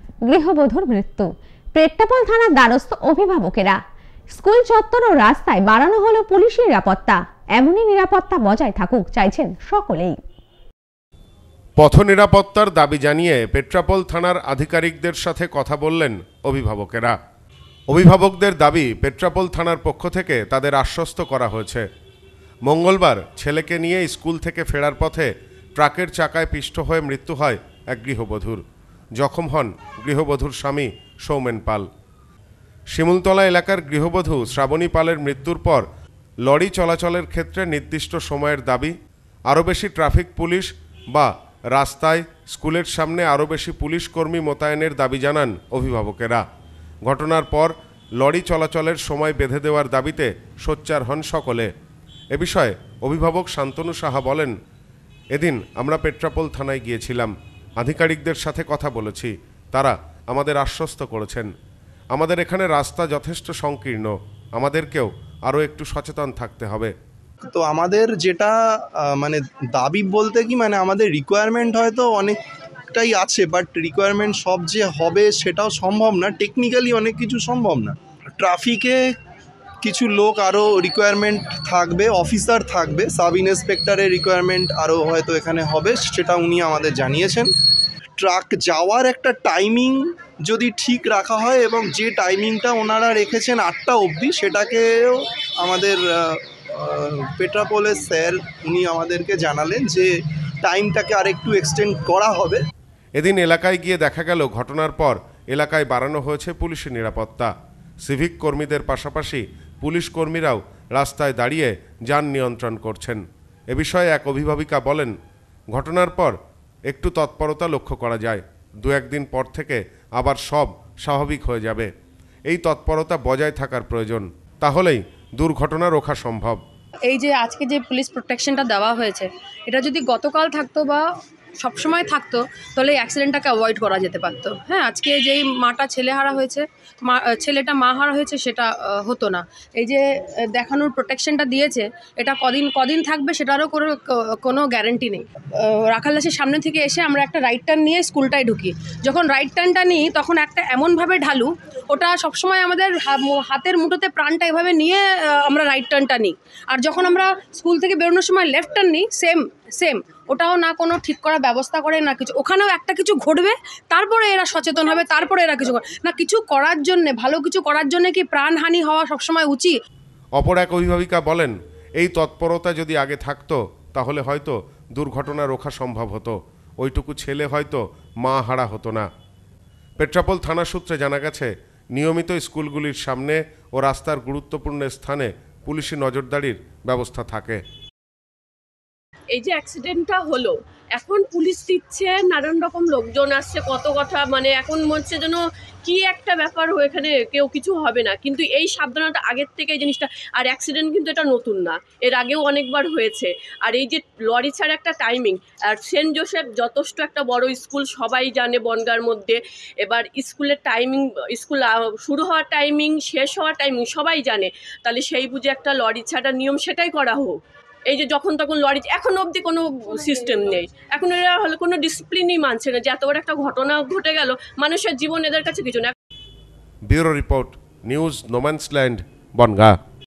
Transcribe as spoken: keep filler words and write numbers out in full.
গৃহবধূর মৃত্যু। পেট্রাপোল থানার দ্বারস্থ অভিভাবকেরা। স্কুল চত্বর ও রাস্তায় বাড়ানো হলো পুলিশি নিরাপত্তা। এমনই নিরাপত্তা বজায় থাকুক চাইছেন সকলেই। পথ নিরাপত্তার দাবি জানিয়ে পেট্রাপোল থানার আধিকারিকদের সাথে কথা বললেন অভিভাবকেরা। অভিভাবকদের দাবি, পেট্রাপোল থানার পক্ষ থেকে তাদের আশ্বস্ত করা হয়েছে। মঙ্গলবার ছেলেকে নিয়ে স্কুল থেকে ফেরার পথে ট্রাকের চাকায় পিষ্ট হয়ে মৃত্যু হয় এক গৃহবধূর। জখম হন গৃহবধূর স্বামী সৌমেন পাল। শিমুলতলা এলাকার গৃহবধূ শ্রাবণী পালের মৃত্যুর পর লরি চলাচলের ক্ষেত্রে নির্দিষ্ট সময়ের দাবি, আরও বেশি ট্রাফিক পুলিশ বা রাস্তায় স্কুলের সামনে আরও বেশি পুলিশ কর্মী মোতায়েনের দাবি জানান অভিভাবকেরা। ঘটনার পর লরি চলাচলের সময় বেঁধে দেওয়ার দাবিতে সোচ্চার হন সকলে। এ বিষয়ে অভিভাবক শান্তনু সাহা বলেন, এদিন আমরা পেট্রাপোল থানায় গিয়েছিলাম, আধিকারিকদের সাথে কথা বলেছি, তারা আমাদের আশ্বস্ত করেছেন। আমাদের এখানে রাস্তা যথেষ্ট সংকীর্ণ, আমাদেরকেও আরও একটু সচেতন থাকতে হবে। তো আমাদের যেটা মানে দাবি বলতে কি, মানে আমাদের রিকোয়ারমেন্ট হয়তো অনেকটাই আছে, বাট রিকোয়ারমেন্ট সব যে হবে সেটাও সম্ভব না, টেকনিক্যালি অনেক কিছু সম্ভব না। ট্রাফিকে কিছু লোক আরও রিকোয়ারমেন্ট থাকবে, অফিসার থাকবে, সাব ইন্সপেক্টরের রিকোয়ারমেন্ট আরও হয়তো এখানে হবে, সেটা উনি আমাদের জানিয়েছেন। ট্রাক যাওয়ার একটা টাইমিং যদি ঠিক রাখা হয় এবং যে টাইমিংটা ওনারা রেখেছেন আটটা অবধি, সেটাকেও আমাদের পেট্রাপোলের স্যার উনি আমাদেরকে জানালেন যে টাইমটাকে আর একটু এক্সটেন্ড করা হবে। এদিন এলাকায় গিয়ে দেখা গেল ঘটনার পর এলাকায় বাড়ানো হয়েছে পুলিশি নিরাপত্তা। সিভিক কর্মীদের পাশাপাশি পুলিশ কর্মীরাও রাস্তায় দাঁড়িয়ে যান নিয়ন্ত্রণ করছেন। এ বিষয়ে এক অভিভাবিকা বলেন, ঘটনার পর একটু তৎপরতা লক্ষ্য করা যায়, দু একদিন পর থেকে আবার সব স্বাভাবিক হয়ে যাবে। এই তৎপরতা বজায় থাকার প্রয়োজন, তাহলেই দুর্ঘটনা রোখা সম্ভব। এই যে আজকে যে পুলিশ প্রোটেকশনটা দেওয়া হয়েছে, এটা যদি গতকাল থাকতো বা সবসময় থাকতো তাহলে এই অ্যাক্সিডেন্টটাকে অ্যাভয়েড করা যেতে পারতো। হ্যাঁ, আজকে যেই মাটা ছেলে হারা হয়েছে, মা ছেলেটা মা হারা হয়েছে, সেটা হতো না। এই যে দেখানোর প্রোটেকশনটা দিয়েছে, এটা কদিন কদিন থাকবে সেটারও কোনো কোনো গ্যারেন্টি নেই। রাখালদাসের সামনে থেকে এসে আমরা একটা রাইট টার্ন নিয়ে স্কুলটায় ঢুকি। যখন রাইট টার্নটা নিই তখন একটা এমনভাবে ঢালু, ওটা সবসময় আমাদের হাতের মুঠোতে প্রাণটা এভাবে নিয়ে আমরা রাইট টার্নটা নিই। আর যখন আমরা স্কুল থেকে বেরোনোর সময় লেফট টার্ন নিই, সেম সেম ওটাও না কোনো ঠিক করার ব্যবস্থা করে, না কিছু। ওখানেও একটা কিছু ঘটবে, তারপরে এরা সচেতন হবে, তারপরে এরা কিছু না কিছু করার জন্যে, ভালো কিছু করার জন্যে কি প্রাণহানি হওয়া সবসময় উচিত? অপর এক অভিভাবিকা বলেন, এই তৎপরতা যদি আগে থাকতো তাহলে হয়তো দুর্ঘটনা রোখা সম্ভব হতো, ওইটুকু ছেলে হয়তো মা হারা হতো না। পেট্রাপোল থানা সূত্রে জানা গেছে, নিয়মিত স্কুলগুলির সামনে ও রাস্তার গুরুত্বপূর্ণ স্থানে পুলিশি নজরদারির ব্যবস্থা থাকে। এই যে অ্যাক্সিডেন্টটা হলো, এখন পুলিশ দিচ্ছে, নানান রকম লোকজন আসছে, কত কথা, মানে এখন মনে যেন কি একটা ব্যাপার এখানে কেউ কিছু হবে না, কিন্তু এই সাবধানতা আগের থেকে এই জিনিসটা। আর অ্যাক্সিডেন্ট কিন্তু এটা নতুন না, এর আগেও অনেকবার হয়েছে। আর এই যে লরি ছাড়া একটা টাইমিং, আর সেন্ট জোসেফ যথেষ্ট একটা বড় স্কুল, সবাই জানে বনগাঁর মধ্যে। এবার স্কুলের টাইমিং, স্কুল শুরু হওয়ার টাইমিং, শেষ হওয়ার টাইমিং সবাই জানে, তাহলে সেই বুঝে একটা লরি ছাড়া নিয়ম সেটাই করা হোক। এই যে যখন তখন লরি, এখন অবধি কোনো সিস্টেম নেই, এখন এরা হলো কোনো ডিসিপ্লিনই মানছে না, যে এত বড় একটা ঘটনা ঘটে গেল, মানুষের জীবন এদের কাছে কিছু না। Bureau report, news no man's land, Bongaon.